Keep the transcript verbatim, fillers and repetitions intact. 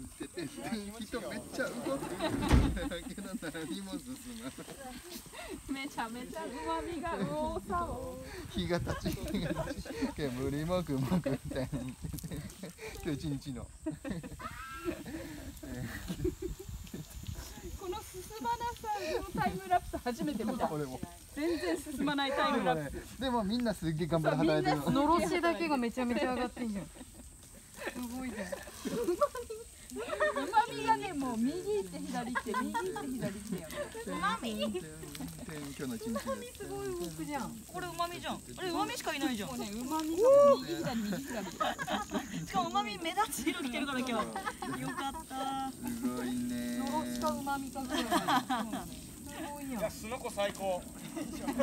てて人めっちゃ動くけど何も進まない。 めちゃめちゃうまみが右往左往。 日が経ち日が経ち煙もくもくって今日一日のこの進まなさのタイムラプス初めて見た。 俺も全然進まないタイムラプス。 でもみんなすっげえ頑張って働いてるの。 のろしだけがめちゃめちゃ上がってんじゃん。すごいじゃん。 うまみがね、もう右行って左行って右行って左行ってよ。 うまみ。 今日の一日です。 すごい動くじゃん。 これうまみじゃん。あれうまみしかいないじゃん。 もうね、うまみが右左右左。 しかもうまみ目立つ色着てるから今日。よかった。 すごいね。 のろしかうまみかぐらい。すごいやん。 すのこ最高。